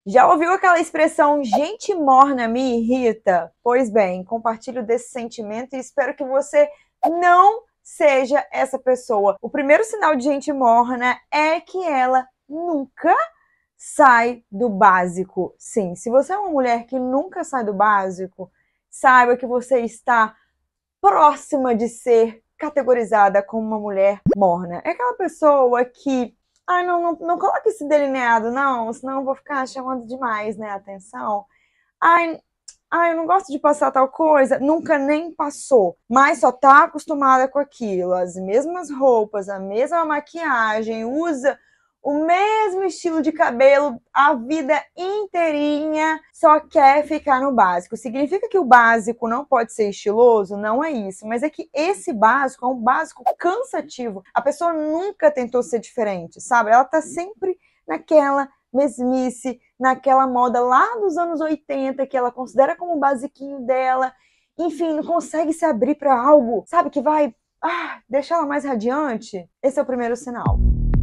Já ouviu aquela expressão gente morna me irrita? Pois bem, compartilho desse sentimento e espero que você não seja essa pessoa. O primeiro sinal de gente morna é que ela nunca sai do básico. Sim, se você é uma mulher que nunca sai do básico, saiba que você está próxima de ser categorizada como uma mulher morna. É aquela pessoa que, não coloque esse delineado, não, senão eu vou ficar chamando demais, né, atenção. Ai, eu não gosto de passar tal coisa. Nunca nem passou, mas só tá acostumada com aquilo. As mesmas roupas, a mesma maquiagem, usa o mesmo estilo de cabelo a vida inteirinha, só quer ficar no básico. Significa que o básico não pode ser estiloso? Não é isso, mas é que esse básico é um básico cansativo. A pessoa nunca tentou ser diferente, sabe? Ela tá sempre naquela mesmice, naquela moda lá dos anos 80, que ela considera como o basiquinho dela. Enfim, não consegue se abrir para algo, sabe, que vai deixar ela mais radiante. Esse é o primeiro sinal.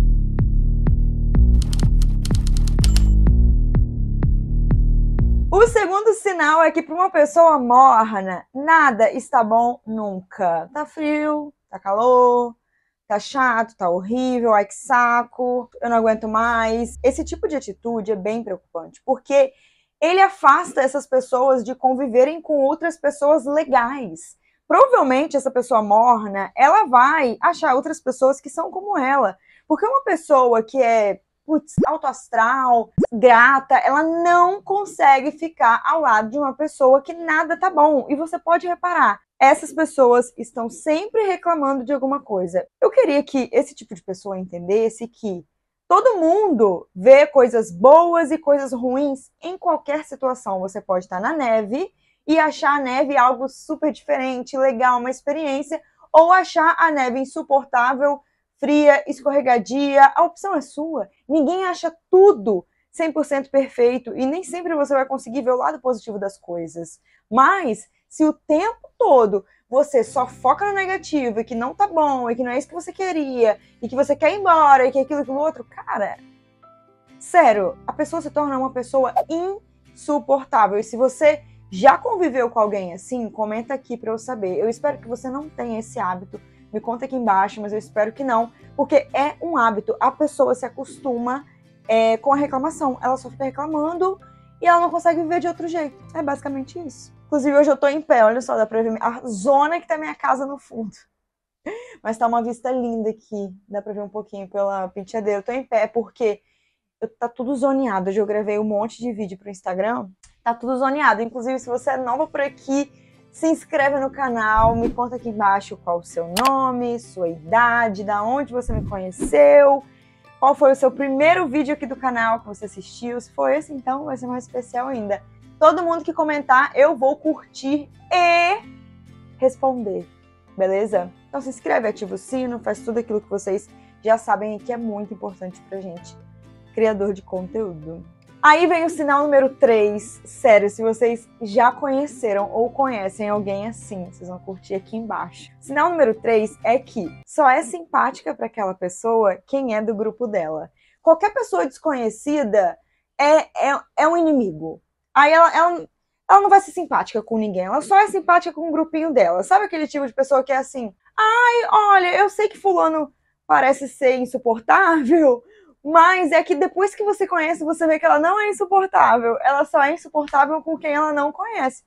O segundo sinal é que para uma pessoa morna, nada está bom nunca. Tá frio, tá calor, tá chato, tá horrível, ai que saco, eu não aguento mais. Esse tipo de atitude é bem preocupante, porque ele afasta essas pessoas de conviverem com outras pessoas legais. Provavelmente essa pessoa morna, ela vai achar outras pessoas que são como ela. Porque uma pessoa que é alto astral, grata, ela não consegue ficar ao lado de uma pessoa que nada tá bom. E você pode reparar, essas pessoas estão sempre reclamando de alguma coisa. Eu queria que esse tipo de pessoa entendesse que todo mundo vê coisas boas e coisas ruins em qualquer situação. Você pode estar na neve e achar a neve algo super diferente, legal, uma experiência, ou achar a neve insuportável, fria, escorregadia. A opção é sua. Ninguém acha tudo 100% perfeito e nem sempre você vai conseguir ver o lado positivo das coisas. Mas se o tempo todo você só foca no negativo e que não tá bom, e que não é isso que você queria, e que você quer ir embora, e que aquilo e aquilo outro, cara, sério, a pessoa se torna uma pessoa insuportável. E se você já conviveu com alguém assim, comenta aqui pra eu saber. Eu espero que você não tenha esse hábito. Me conta aqui embaixo, mas eu espero que não, porque é um hábito. A pessoa se acostuma com a reclamação. Ela só fica reclamando e ela não consegue viver de outro jeito. É basicamente isso. Inclusive, hoje eu tô em pé, olha só, dá pra ver a zona que tá minha casa no fundo. Mas tá uma vista linda aqui, dá pra ver um pouquinho pela penteadeira. Eu tô em pé porque tá tudo zoneado. Hoje eu gravei um monte de vídeo pro Instagram, tá tudo zoneado. Inclusive, se você é nova por aqui, se inscreve no canal, me conta aqui embaixo qual o seu nome, sua idade, da onde você me conheceu, qual foi o seu primeiro vídeo aqui do canal que você assistiu. Se for esse, então vai ser mais especial ainda. Todo mundo que comentar, eu vou curtir e responder, beleza? Então se inscreve, ativa o sino, faz tudo aquilo que vocês já sabem que é muito importante pra gente, criador de conteúdo. Aí vem o sinal número 3. Sério, se vocês já conheceram ou conhecem alguém assim, vocês vão curtir aqui embaixo. Sinal número 3 é que só é simpática para aquela quem é do grupo dela. Qualquer pessoa desconhecida é um inimigo. Aí ela não vai ser simpática com ninguém, ela só é simpática com o grupinho dela. Sabe aquele tipo de pessoa que é assim, ai, olha, eu sei que fulano parece ser insuportável, mas é que depois que você conhece, você vê que ela não é insuportável. Ela só é insuportável com quem ela não conhece.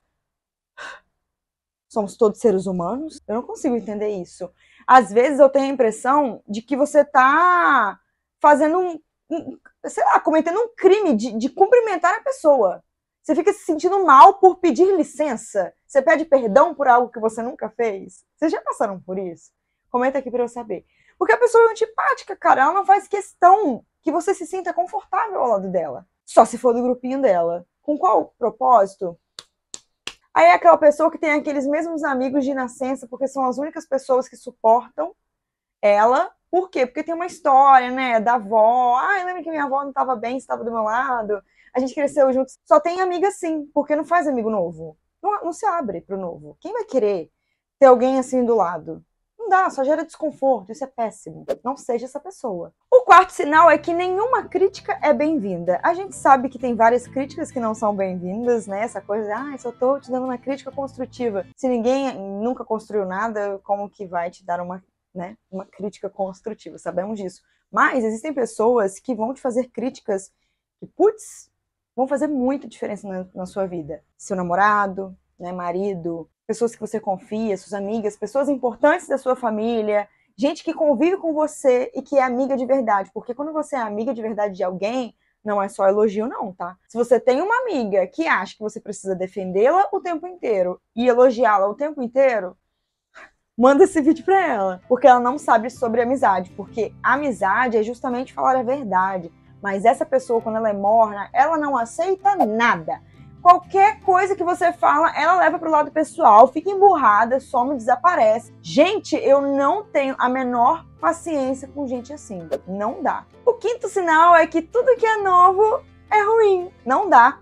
Somos todos seres humanos? Eu não consigo entender isso. Às vezes eu tenho a impressão de que você tá fazendo sei lá, cometendo um crime de cumprimentar a pessoa. Você fica se sentindo mal por pedir licença. Você pede perdão por algo que você nunca fez. Vocês já passaram por isso? Comenta aqui pra eu saber. Porque a pessoa é antipática, cara. Ela não faz questão que você se sinta confortável ao lado dela. Só se for do grupinho dela. Com qual propósito? Aí é aquela pessoa que tem aqueles mesmos amigos de nascença, porque são as únicas pessoas que suportam ela. Por quê? Porque tem uma história, né, da avó. Ah, lembra que minha avó não estava bem, estava do meu lado. A gente cresceu juntos. Só tem amiga assim, porque não faz amigo novo. Não se abre pro novo. Quem vai querer ter alguém assim do lado? Não dá, só gera desconforto. Isso é péssimo. Não seja essa pessoa. O O quarto sinal é que nenhuma crítica é bem-vinda. A gente sabe que tem várias críticas que não são bem-vindas, né? Essa coisa de, só tô te dando uma crítica construtiva. Se ninguém nunca construiu nada, como que vai te dar uma crítica construtiva? Sabemos disso. Mas existem pessoas que vão te fazer críticas que, vão fazer muita diferença na sua vida. Seu namorado, né, marido, pessoas que você confia, suas amigas, pessoas importantes da sua família, gente que convive com você e que é amiga de verdade. Porque quando você é amiga de verdade de alguém, não é só elogio não, tá? Se você tem uma amiga que acha que você precisa defendê-la o tempo inteiro e elogiá-la o tempo inteiro, manda esse vídeo pra ela. Porque ela não sabe sobre amizade. Porque amizade é justamente falar a verdade. Mas essa pessoa, quando ela é morna, ela não aceita nada. Qualquer coisa que você fala, ela leva pro lado pessoal, fica emburrada, some, desaparece. Gente, eu não tenho a menor paciência com gente assim. Não dá. O quinto sinal é que tudo que é novo é ruim. Não dá.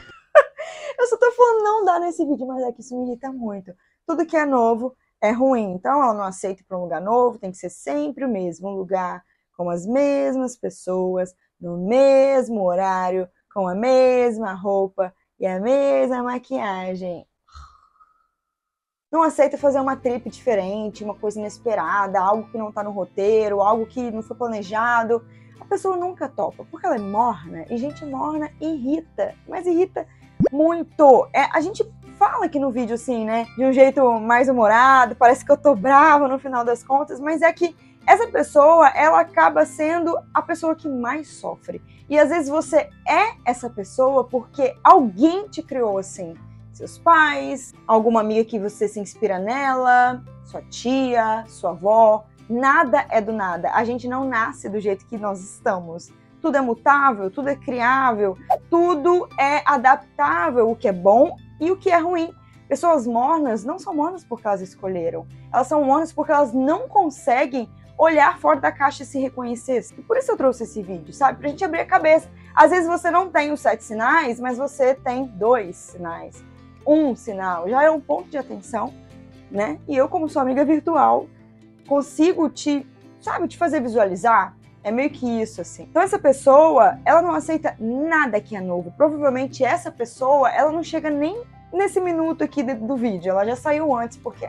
Eu só tô falando não dá nesse vídeo, mas é que isso me irrita muito. Tudo que é novo é ruim. Então ela não aceita ir pra um lugar novo, tem que ser sempre o mesmo lugar, com as mesmas pessoas, no mesmo horário, com a mesma roupa e a mesma maquiagem. Não aceita fazer uma trip diferente, uma coisa inesperada, algo que não tá no roteiro, algo que não foi planejado. A pessoa nunca topa, porque ela é morna, e gente morna irrita, mas irrita muito. A gente fala aqui no vídeo assim, né, de um jeito mais humorado, parece que eu tô brava no final das contas, mas é que essa pessoa, ela acaba sendo a pessoa que mais sofre. E às vezes você é essa pessoa porque alguém te criou assim. Seus pais, alguma amiga que você se inspira nela, sua tia, sua avó. Nada é do nada. A gente não nasce do jeito que nós estamos. Tudo é mutável, tudo é criável, tudo é adaptável, o que é bom e o que é ruim. Pessoas mornas não são mornas porque elas escolheram. Elas são mornas porque elas não conseguem olhar fora da caixa e se reconhecer. E por isso eu trouxe esse vídeo, sabe? Pra gente abrir a cabeça. Às vezes você não tem os 7 sinais, mas você tem 2 sinais. Um sinal já é um ponto de atenção, né? E eu, como sua amiga virtual, consigo te fazer visualizar. É meio que isso, assim. Então essa pessoa, ela não aceita nada que é novo. Provavelmente essa pessoa, ela não chega nem nesse minuto aqui do vídeo. Ela já saiu antes, porque,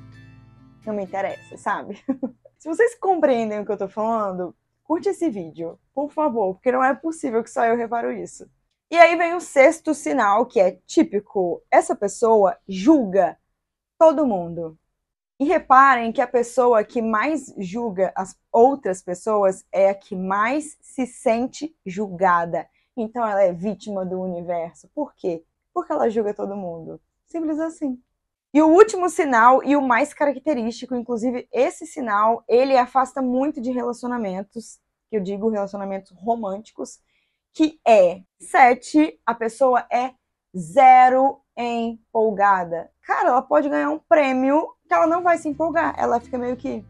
não me interessa, sabe? Se vocês compreendem o que eu tô falando, curte esse vídeo, por favor, porque não é possível que só eu reparo isso. E aí vem o sexto sinal, que é típico. Essa pessoa julga todo mundo. E reparem que a pessoa que mais julga as outras pessoas é a que mais se sente julgada. Então ela é vítima do universo. Por quê? Porque ela julga todo mundo. Simples assim. E o último sinal, e o mais característico, inclusive esse sinal, ele afasta muito de relacionamentos, que eu digo relacionamentos românticos, que é 7, a pessoa é 0 empolgada. Cara, ela pode ganhar um prêmio que ela não vai se empolgar, ela fica meio que...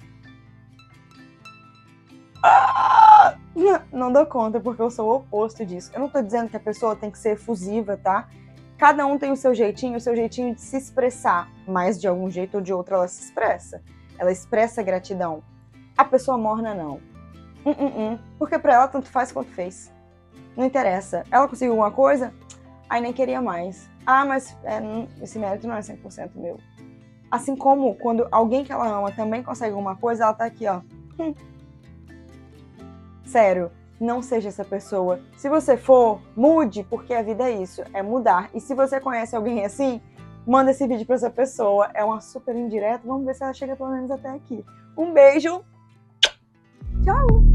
Não dou conta, porque eu sou o oposto disso. Eu não tô dizendo que a pessoa tem que ser efusiva, tá? Cada um tem o seu jeitinho de se expressar, mas de algum jeito ou de outro ela se expressa. Ela expressa gratidão. A pessoa morna não. Porque pra ela tanto faz quanto fez. Não interessa. Ela conseguiu alguma coisa? Aí nem queria mais. Mas esse mérito não é 100% meu. Assim como quando alguém que ela ama também consegue alguma coisa, ela tá aqui, ó. Sério. Não seja essa pessoa. Se você for, mude, porque a vida é isso, é mudar. E se você conhece alguém assim, manda esse vídeo pra essa pessoa. É uma super indireta. Vamos ver se ela chega pelo menos até aqui. Um beijo. Tchau!